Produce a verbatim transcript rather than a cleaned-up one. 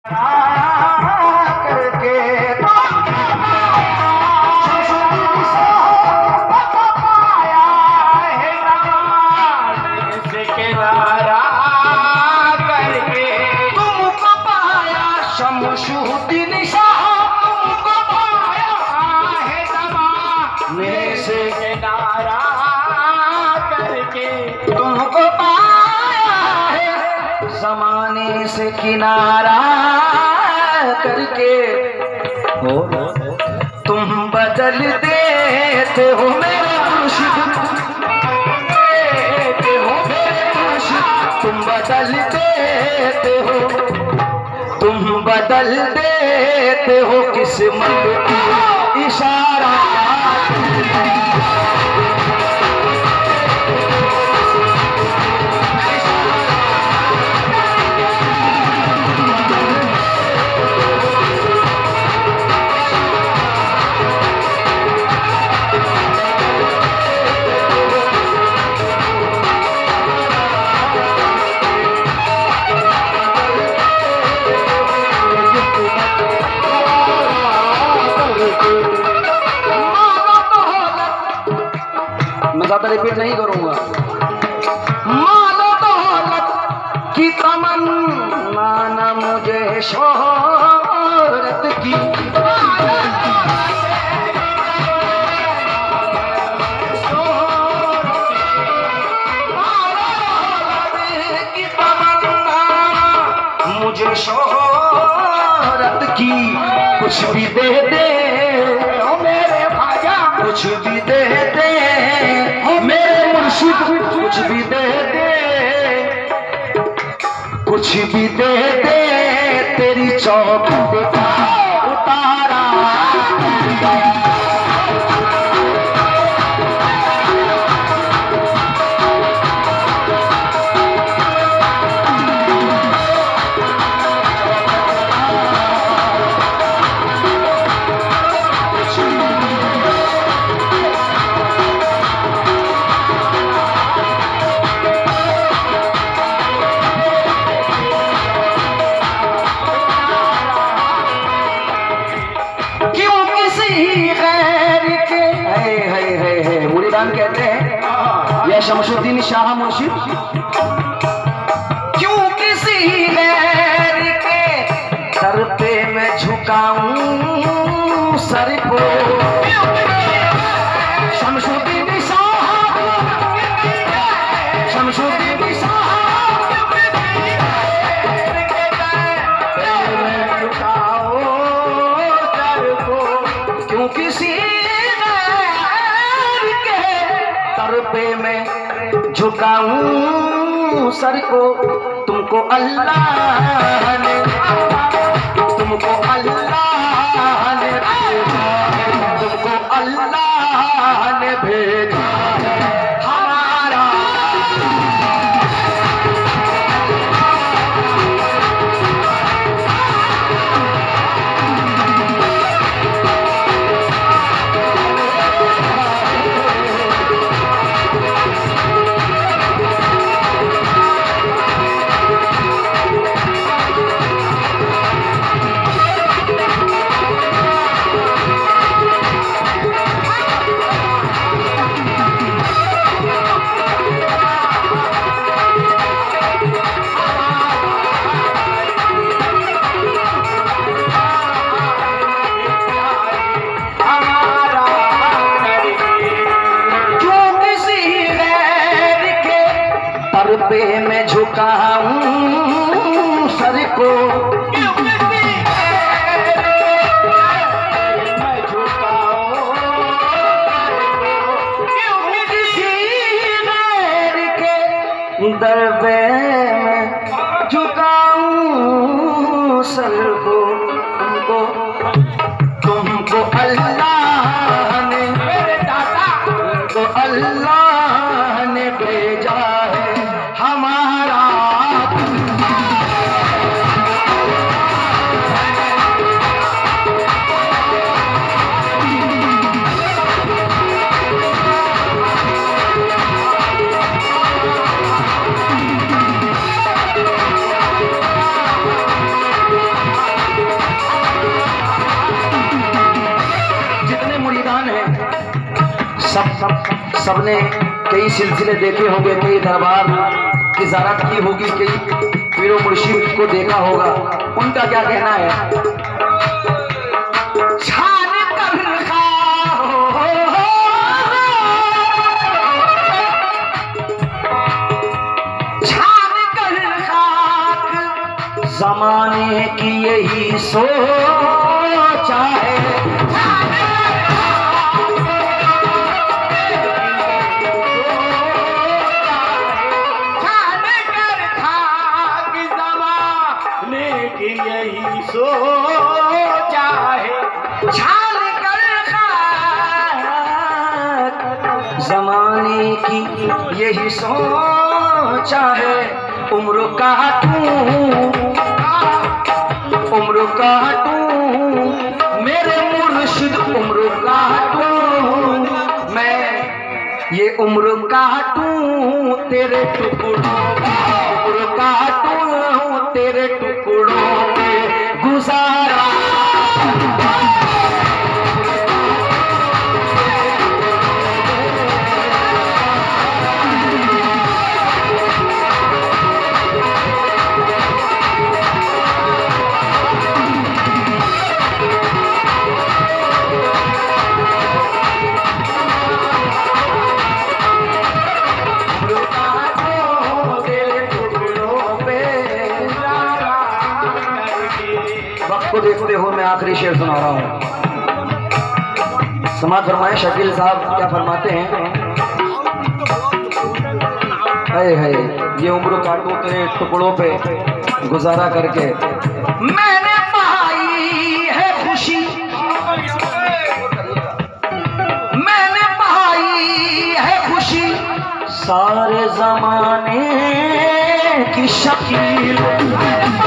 करके किनारा करके तुमको पाया शमशुद्दीन शाह, तुमको पाया है ज़माने से किनारा करके, तुमको पाया है ज़माने से किनारा करके। हो तुम बदल देते हो मेरे मुर्शिद, तुम बदल देते हो, तुम बदल देते हो किस्मत की इशारा। मैं ज्यादा रिपीट नहीं करूंगा। मानो दौलत की तमन्ना न मुझे शोहरत की, की तमन्ना मुझे शोहरत की, कुछ भी दे दे ओ मेरे भाजा, कुछ भी दे दे मेरे मुर्शिद, कुछ भी दे दे, कुछ भी दे दे तेरी चौकी पे उतारा। कहते हैं या शमशुद्दीन शाह मुर्शिद, क्यों किसी गैर के सर पे मैं झुकाऊं सर को। शमशुद्दीन शाह, शमशुद्दीन शाह झुकाओ सर को, क्यों किसी पे मैं झुकाऊं सर को। तुमको अल्लाह ने, तुमको अल्लाह ने भेजा, तुमको अल्लाह ने भेजा हमारा। पे मैं झुकाऊं सर को, मैं झुकाऊं किसी गैर के दर पे मैं झुकाऊं सर को। तुमको तुमको अल्लाह ने, मेरे दादा तुमको अल्लाह ने भेजा है हमारा। सब सब सबने कई सिलसिले देखे होंगे, कई दरबार की ज़ियारत की होगी, कई पीरो मुर्शिद को देखा होगा। उनका क्या कहना है? छान कर छान कर खाक ज़माने की यही सोचा है। यही सोचा है छान कर खाक ज़माने की यही सोचा है। उम्र काटूं उम्र काटूं मेरे मुर्शिद, उम्र काटूं मैं, ये उम्र काटूं तेरे टुकड़ों, उम्र काटूं तेरे टुकड़ों पे गुजारा। वक्त को देखते हो मैं आखिरी शेर सुना रहा हूँ। समाज फरमाए शकील साहब क्या फरमाते हैं? है है ये उम्र काटूं तेरे टुकड़ों पे गुजारा करके, मैंने पाई है खुशी, मैंने पाई है खुशी सारे जमाने की शकील।